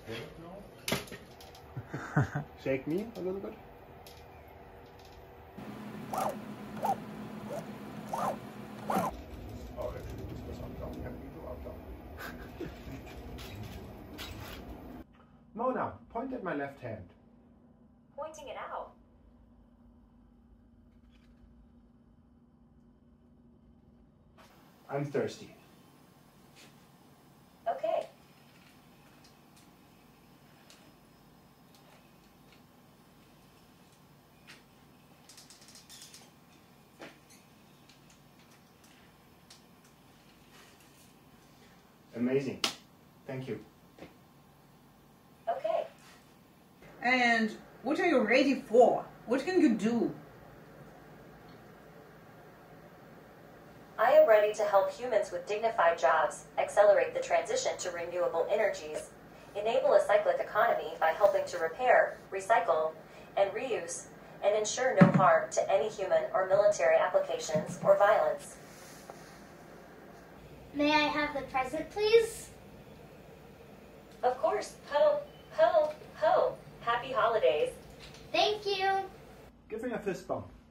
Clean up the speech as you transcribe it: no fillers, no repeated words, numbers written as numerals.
Shake me a little bit. Oh, actually, this was up down. Have me go up down. Mona, point at my left hand. Pointing it out. I'm thirsty. Okay. Amazing. Thank you. Okay. And what are you ready for? What can you do? I am ready to help humans with dignified jobs, accelerate the transition to renewable energies, enable a cyclic economy by helping to repair, recycle, and reuse, and ensure no harm to any human or military applications or violence. May I have the present, please? Of course. Ho, ho, ho. Happy holidays. Thank you. Give me a fist bump.